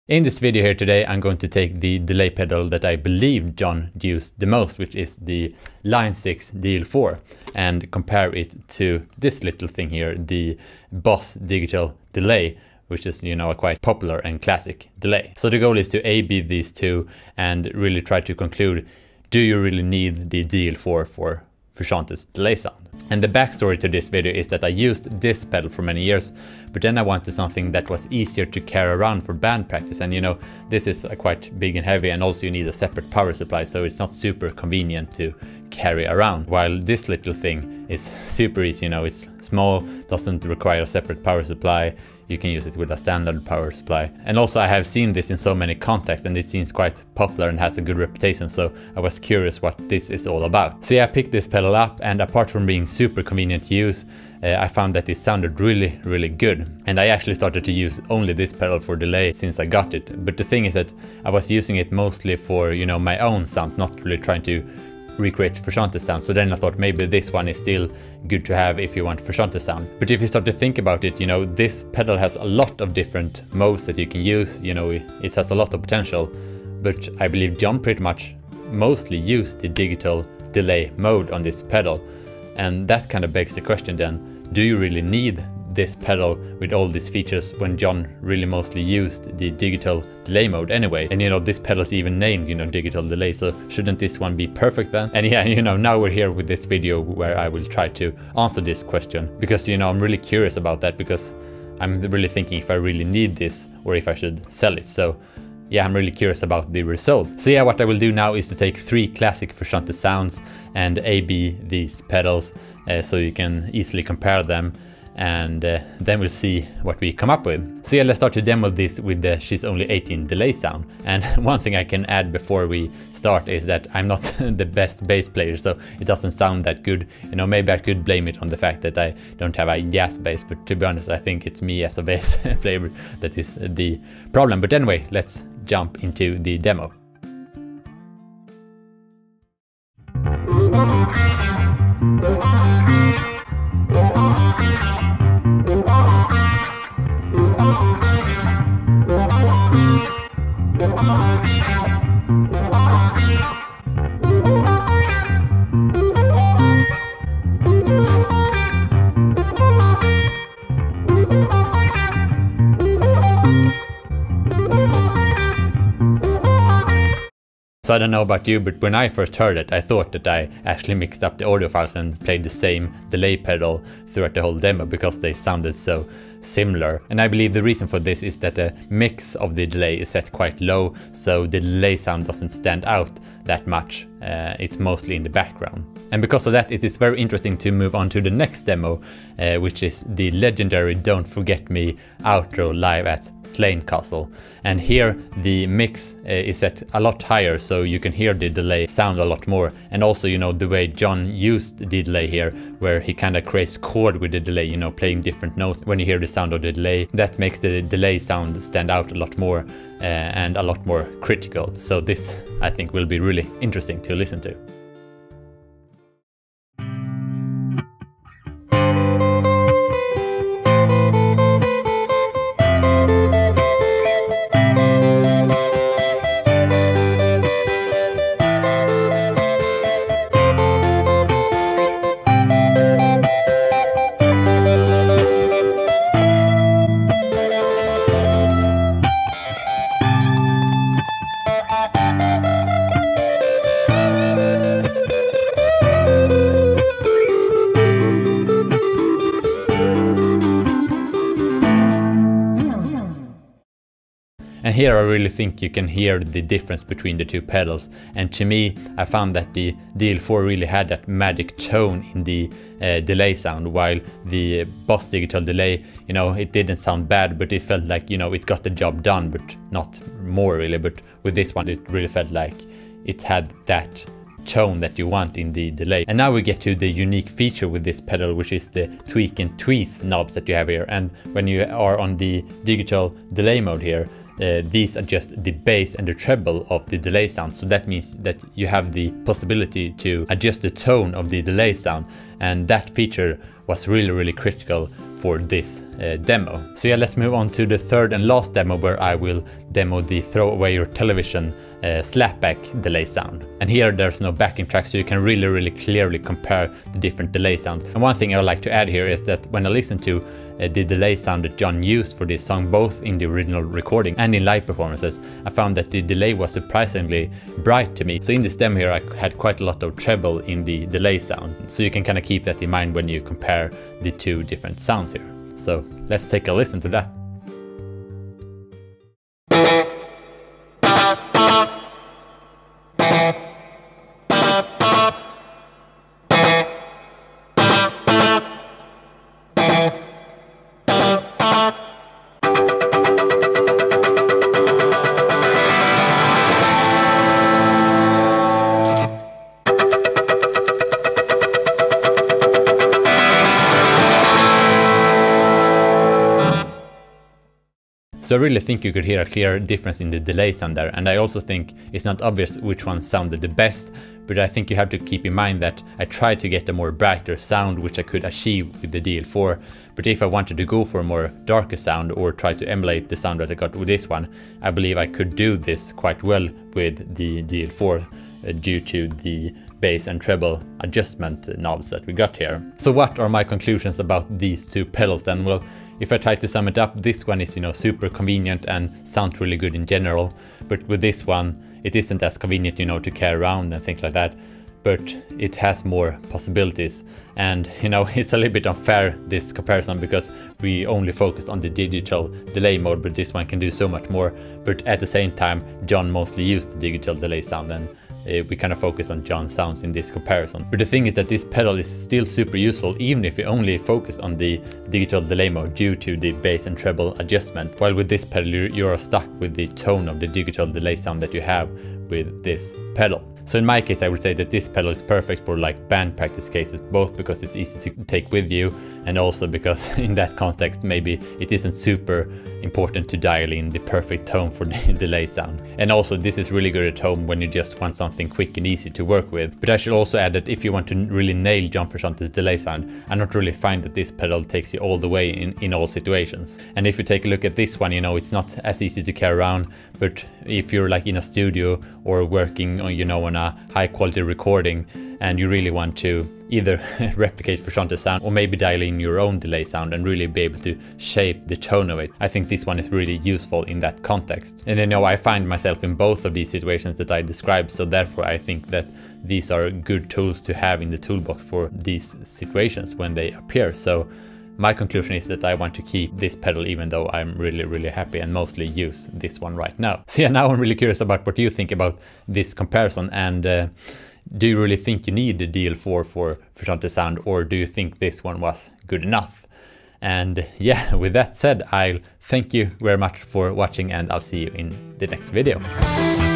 In this video here today, I'm going to take the delay pedal that I believe John used the most, which is the Line 6 DL4, and compare it to this little thing here, the Boss Digital Delay, which is, you know, a quite popular and classic delay. So the goal is to A/B these two and really try to conclude, do you really need the DL4 for Frusciante's delay sound? And the backstory to this video is that I used this pedal for many years, but then I wanted something that was easier to carry around for band practice. And you know, this is quite big and heavy, and also you need a separate power supply, so it's not super convenient to carry around. While this little thing is super easy, you know, it's small, doesn't require a separate power supply. You can use it with a standard power supply. And also I have seen this in so many contexts, and it seems quite popular and has a good reputation, so I was curious what this is all about. So yeah, I picked this pedal up, and apart from being super convenient to use, I found that it sounded really good. And I actually started to use only this pedal for delay since I got it. But the thing is that I was using it mostly for, you know, my own sounds, not really trying to recreate Frusciante sound. So then I thought maybe this one is still good to have if you want Frusciante sound. But if you start to think about it, you know, this pedal has a lot of different modes that you can use. You know, it has a lot of potential, but I believe John pretty much mostly used the digital delay mode on this pedal. And that kind of begs the question then, do you really need this pedal with all these features when John really mostly used the digital delay mode anyway? And you know, this pedal is even named, you know, digital delay, so shouldn't this one be perfect then? And yeah, you know, now we're here with this video where I will try to answer this question, because you know, I'm really curious about that, because I'm really thinking if I really need this or if I should sell it. So yeah, I'm really curious about the result. So yeah, what I will do now is to take 3 classic Frusciante sounds and A/B these pedals so you can easily compare them, and then we'll see what we come up with. So yeah, let's start to demo this with the She's Only 18 delay sound. And one thing I can add before we start is that I'm not the best bass player, so it doesn't sound that good. You know, maybe I could blame it on the fact that I don't have a jazz bass, but to be honest, I think it's me as a bass player that is the problem. But anyway, let's jump into the demo. So I don't know about you, but when I first heard it, I thought that I actually mixed up the audio files and played the same delay pedal throughout the whole demo, because they sounded so similar. And I believe the reason for this is that the mix of the delay is set quite low, so the delay sound doesn't stand out that much. It's mostly in the background. And because of that, it is very interesting to move on to the next demo, which is the legendary Don't Forget Me outro live at Slane Castle. And here the mix is set a lot higher, so you can hear the delay sound a lot more. And also, you know, the way John used the delay here, where he kind of creates chord with the delay, you know, playing different notes when you hear the sound of the delay. That makes the delay sound stand out a lot more and a lot more critical. So this, I think, will be really interesting to listen to. And here I really think you can hear the difference between the two pedals. And to me, I found that the DL4 really had that magic tone in the delay sound, while the Boss Digital Delay, you know, it didn't sound bad, but it felt like, you know, it got the job done, but not more really. But with this one, it really felt like it had that tone that you want in the delay. And now we get to the unique feature with this pedal, which is the tweak and tweeze knobs that you have here. And when you are on the digital delay mode here, these adjust the bass and the treble of the delay sound. So that means that you have the possibility to adjust the tone of the delay sound. and that feature was really critical for this demo. So yeah, let's move on to the third and last demo, where I will demo the throw away your television slapback delay sound. And here there's no backing track, so you can really clearly compare the different delay sounds. And one thing I would like to add here is that when I listen to the delay sound that John used for this song, both in the original recording and in live performances, I found that the delay was surprisingly bright to me. So in this demo here, I had quite a lot of treble in the delay sound. So you can kind of keep that in mind when you compare the two different sounds here. So let's take a listen to that. So I really think you could hear a clear difference in the delay sound there, and I also think it's not obvious which one sounded the best, but I think you have to keep in mind that I tried to get a more brighter sound which I could achieve with the DL4, but if I wanted to go for a more darker sound or try to emulate the sound that I got with this one, I believe I could do this quite well with the DL4 due to the bass and treble adjustment knobs that we got here. So what are my conclusions about these two pedals then? Well, if I try to sum it up, this one is, you know, super convenient and sounds really good in general, but with this one it isn't as convenient, you know, to carry around and things like that, but it has more possibilities. And you know, it's a little bit unfair, this comparison, because we only focused on the digital delay mode, but this one can do so much more. But at the same time, John mostly used the digital delay sound, and we kind of focus on John's sounds in this comparison. But the thing is that this pedal is still super useful even if you only focus on the digital delay mode due to the bass and treble adjustment, while with this pedal you're stuck with the tone of the digital delay sound that you have with this pedal. So in my case, I would say that this pedal is perfect for like band practice cases, both because it's easy to take with you and also because in that context maybe it isn't super important to dial in the perfect tone for the delay sound. And also this is really good at home when you just want something quick and easy to work with. But I should also add that if you want to really nail John Frusciante's delay sound, I don't really find that this pedal takes you all the way in all situations. And if you take a look at this one, you know, it's not as easy to carry around, but if you're like in a studio or working on, you know, on a high quality recording and you really want to either replicate Frusciante's sound or maybe dial in your own delay sound and really be able to shape the tone of it, I think this one is really useful in that context. And you know, I find myself in both of these situations that I described, so therefore I think that these are good tools to have in the toolbox for these situations when they appear. So my conclusion is that I want to keep this pedal even though I'm really happy and mostly use this one right now. So yeah, now I'm really curious about what you think about this comparison, and do you really think you need the DL4 for Frusciante sound, or do you think this one was good enough? And yeah, with that said, I'll thank you very much for watching and I'll see you in the next video.